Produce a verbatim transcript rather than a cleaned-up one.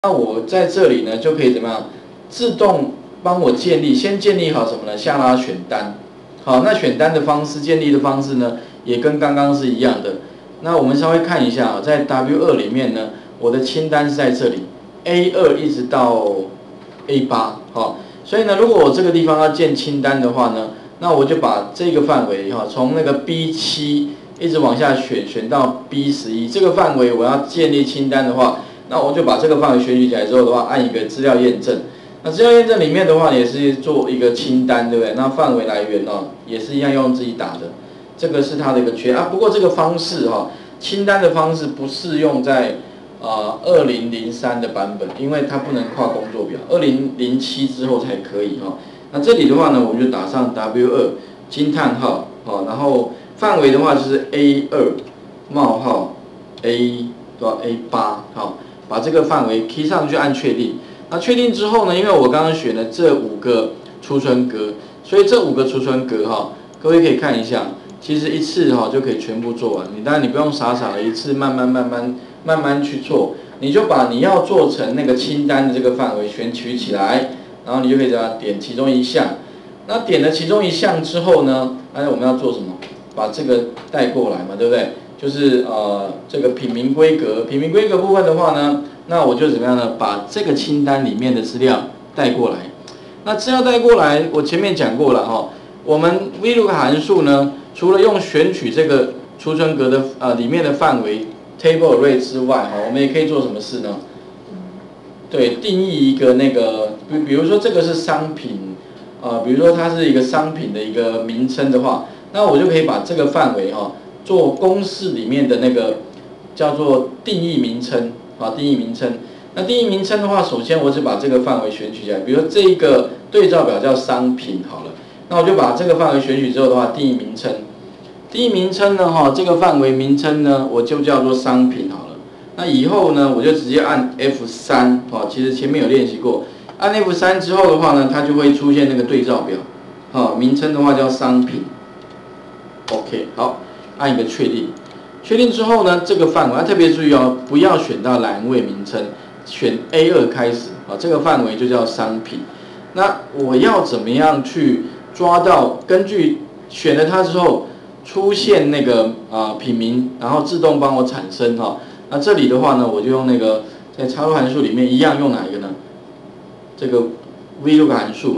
那我在这里呢就可以怎么样？自动帮我建立，先建立好什么呢？下拉选单。好，那选单的方式，建立的方式呢，也跟刚刚是一样的。那我们稍微看一下啊，在 W 二 里面呢，我的清单是在这里 A 二 一直到 A 八，好，所以呢，如果我这个地方要建清单的话呢，那我就把这个范围哈，从那个 B 七一直往下选，选到 B 十一这个范围，我要建立清单的话。 那我就把这个范围选取起来之后的话，按一个资料验证。那资料验证里面的话，也是做一个清单，对不对？那范围来源哦，也是一样用自己打的。这个是它的一个缺啊。不过这个方式哈、哦，清单的方式不适用在呃二零零三的版本，因为它不能跨工作表，二零零七之后才可以哈、哦。那这里的话呢，我们就打上 W 二 惊叹号，好，然后范围的话就是 A 二冒号 A 到 A 八，好。 把这个范围 key 上去，按确定。那确定之后呢，因为我刚刚选了这五个储存格，所以这五个储存格哈，各位可以看一下，其实一次哈就可以全部做完。你当然你不用傻傻的一次慢慢慢慢慢慢去做，你就把你要做成那个清单的这个范围选取起来，然后你就可以这样点其中一项。那点了其中一项之后呢，那我们要做什么？把这个带过来嘛，对不对？ 就是呃这个品名规格，品名规格部分的话呢，那我就怎么样呢？把这个清单里面的资料带过来。那资料带过来，我前面讲过了哈、哦，我们 VLOOKUP 函数呢，除了用选取这个储存格的呃里面的范围 table array 之外，哈、哦，我们也可以做什么事呢？对，定义一个那个，比比如说这个是商品，呃，比如说它是一个商品的一个名称的话，那我就可以把这个范围哈。哦 做公式里面的那个叫做定义名称啊，定义名称。那定义名称的话，首先我只把这个范围选取起来，比如说这一个对照表叫商品好了，那我就把这个范围选取之后的话，定义名称，定义名称呢哈，这个范围名称呢我就叫做商品好了。那以后呢，我就直接按 F 三，哈，其实前面有练习过，按 F 三之后的话呢，它就会出现那个对照表，好，名称的话叫商品。OK， 好。 按一个确定，确定之后呢，这个范围要特别注意哦，不要选到栏位名称，选 A 二 开始啊，这个范围就叫商品。那我要怎么样去抓到？根据选了它之后出现那个啊、呃、品名，然后自动帮我产生哈、哦。那这里的话呢，我就用那个在插入函数里面一样用哪一个呢？这个 VLOOKUP 函数。